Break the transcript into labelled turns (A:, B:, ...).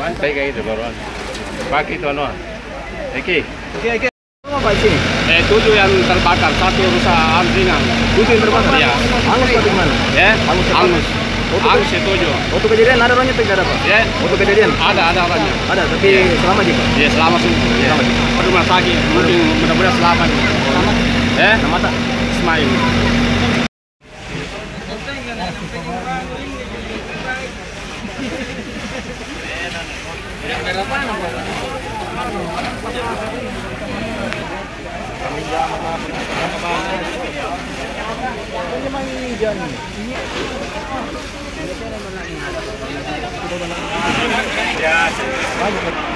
A: Santai kayak gitu baru. Pakai itu anu. Oke.
B: Oke. Apa sini?
A: 7 yang terbakar, 1 rusak ringan.
B: 7 yang terbakar?
A: Iya.
B: Angus atau gimana?
A: Ya,
B: Angus.
A: Angus 7.
B: Waktu kejadian ada orangnya tidak ada, Pak?
A: Ya.
B: Waktu kejadian?
A: Ada orangnya.
B: Ada, tapi selamat aja, Pak?
A: Iya, selamat semua. Ya. Rumah sakit, mungkin mudah-mudahan selamat.
B: Selamat?
A: Ya.
B: Selamat, Pak?
A: Ismail.
B: Ya,